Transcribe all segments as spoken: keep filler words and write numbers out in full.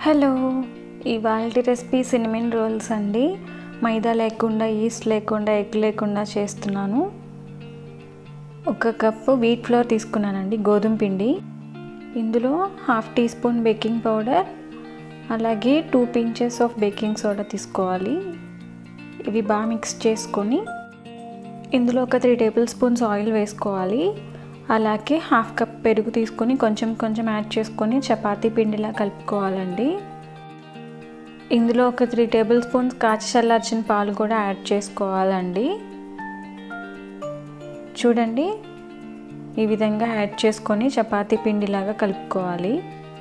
Hello, ఇవాల్టి recipe cinnamon roles అండి. మైదా లేకుండా, ఈస్ట్ లేకుండా, ఎగ్ లేకుండా చేస్తున్నాను. ఒక కప్పు వీట్ ఫ్లోర్ తీసుకున్నానండి, గోధుమ పిండి. ఇందులో half teaspoon baking powder, అలాగే two pinches of baking soda తీసుకోవాలి. ఇవి బాగా మిక్స్ చేసుకొని ఇందులో ఒక త్రీ టేబుల్ స్పూన్స్ ఆయిల్ వేసుకోవాలి. అలాగే హాఫ్ కప్ పెరుగు తీసుకొని కొంచెం కొంచెం యాడ్ చేసుకొని చపాతీ పిండిలా కలుపుకోవాలండి. ఇందులో ఒక త్రీ టేబుల్ స్పూన్స్ కాచి చల్లార్చిన పాలు కూడా యాడ్ చేసుకోవాలండి. చూడండి, ఈ విధంగా యాడ్ చేసుకొని చపాతీ పిండిలాగా కలుపుకోవాలి.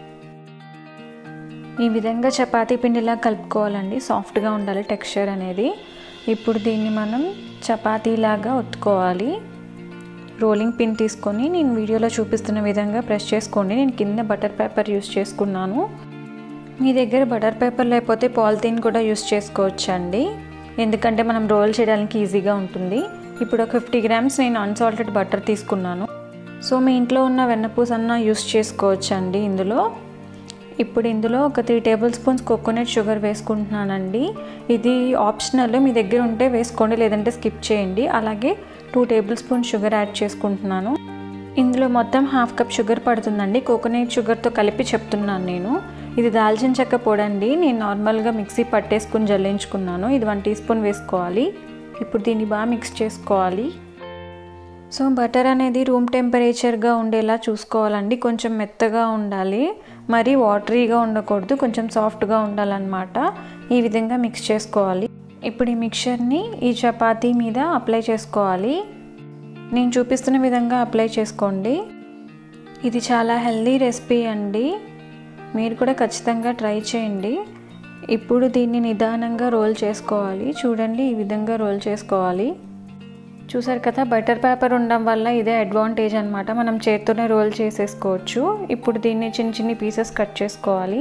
ఈ విధంగా చపాతీ పిండిలా కలుపుకోవాలండి. సాఫ్ట్గా ఉండాలి టెక్స్చర్ అనేది. ఇప్పుడు దీన్ని మనం చపాతీలాగా ఒత్తుకోవాలి. రోలింగ్ పిన్ తీసుకొని నేను వీడియోలో చూపిస్తున్న విధంగా ప్రెస్ చేసుకోండి. నేను కింద బటర్ పేపర్ యూస్ చేసుకున్నాను. మీ దగ్గర బటర్ పేపర్ లేకపోతే పాలిథిన్ కూడా యూస్ చేసుకోవచ్చండి, ఎందుకంటే మనం రోల్ చేయడానికి ఈజీగా ఉంటుంది. ఇప్పుడు ఒక ఫిఫ్టీ గ్రామ్స్ నేను అన్సాల్టెడ్ బటర్ తీసుకున్నాను. సో మీ ఇంట్లో ఉన్న వెన్నపూస అన్న యూస్ చేసుకోవచ్చండి ఇందులో. ఇప్పుడు ఇందులో ఒక three tablespoons coconut sugar వేసుకుంటున్నానండి. ఇది ఆప్షనల్, మీ దగ్గర ఉంటే వేసుకోండి, లేదంటే స్కిప్ చేయండి. అలాగే two tablespoon sugar add చేసుకుంటున్నాను. ఇందులో మొత్తం హాఫ్ కప్ షుగర్ పడుతుందండి. కోకోనట్ షుగర్తో కలిపి చెప్తున్నాను నేను. ఇది దాల్చిన చెక్క పొడండి, నేను నార్మల్గా మిక్సీ పట్టేసుకుని జల్లించుకున్నాను. ఇది వన్ టీ స్పూన్ వేసుకోవాలి. ఇప్పుడు దీన్ని బాగా మిక్స్ చేసుకోవాలి. సో బటర్ అనేది రూమ్ టెంపరేచర్గా ఉండేలా చూసుకోవాలండి. కొంచెం మెత్తగా ఉండాలి, మరీ వాటరీగా ఉండకూడదు, కొంచెం సాఫ్ట్గా ఉండాలన్నమాట. ఈ విధంగా మిక్స్ చేసుకోవాలి. ఇప్పుడు ఈ మిక్చర్ని ఈ చపాతీ మీద అప్లై చేసుకోవాలి. నేను చూపిస్తున్న విధంగా అప్లై చేసుకోండి. ఇది చాలా హెల్దీ రెసిపీ అండి, మీరు కూడా ఖచ్చితంగా ట్రై చేయండి. ఇప్పుడు దీన్ని నిదానంగా రోల్ చేసుకోవాలి. చూడండి, ఈ విధంగా రోల్ చేసుకోవాలి. చూసారు కదా, బటర్ పేపర్ ఉండడం వల్ల ఇదే అడ్వాంటేజ్ అనమాట. మనం చేత్తోనే రోల్ చేసేసుకోవచ్చు. ఇప్పుడు దీన్ని చిన్న చిన్న పీసెస్ కట్ చేసుకోవాలి.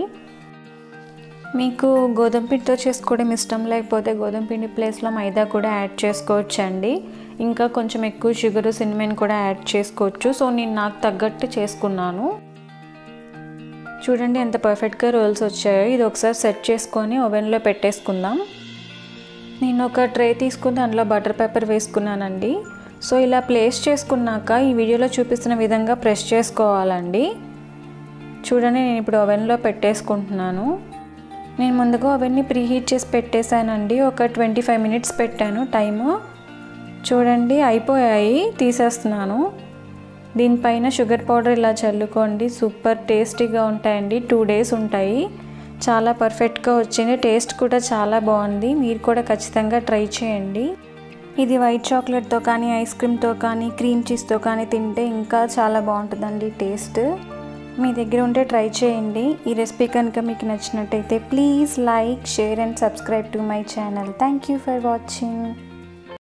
మీకు గోధుమ పిండితో చేసుకోవడం ఇష్టం లేకపోతే గోధుమ పిండి ప్లేస్లో మైదా కూడా యాడ్ చేసుకోవచ్చు అండి. ఇంకా కొంచెం ఎక్కువ షుగర్, సిన్నమన్ కూడా యాడ్ చేసుకోవచ్చు. సో నేను నాకు తగ్గట్టు చేసుకున్నాను. చూడండి ఎంత పర్ఫెక్ట్గా రోల్స్ వచ్చాయో. ఇది ఒకసారి సెట్ చేసుకొని ఓవెన్లో పెట్టేసుకుందాం. నేను ఒక ట్రే తీసుకుని దాంట్లో బటర్ పేపర్ వేసుకున్నానండి. సో ఇలా ప్లేస్ చేసుకున్నాక ఈ వీడియోలో చూపిస్తున్న విధంగా ప్రెస్ చేసుకోవాలండి. చూడండి, నేను ఇప్పుడు ఓవెన్లో పెట్టేసుకుంటున్నాను. నేను ముందుగా ఓవెన్ని ప్రీహీట్ చేసి పెట్టేశానండి. ఒక ట్వంటీ ఫైవ్ మినిట్స్ పెట్టాను టైము. చూడండి, అయిపోయాయి, తీసేస్తున్నాను. దీనిపైన షుగర్ పౌడర్ ఇలా చల్లుకోండి. సూపర్ టేస్టీగా ఉంటాయండి. టూ డేస్ ఉంటాయి. చాలా పర్ఫెక్ట్గా వచ్చింది. టేస్ట్ కూడా చాలా బాగుంది. మీరు కూడా ఖచ్చితంగా ట్రై చేయండి. ఇది వైట్ చాక్లెట్తో కానీ, ఐస్ క్రీమ్తో కానీ, క్రీమ్ చీజ్తో కానీ తింటే ఇంకా చాలా బాగుంటుందండి టేస్ట్. మీ దగ్గర ఉంటే ట్రై చేయండి. ఈ రెసిపీ కనుక మీకు నచ్చినట్టయితే please like, share and subscribe to my channel. Thank you for watching.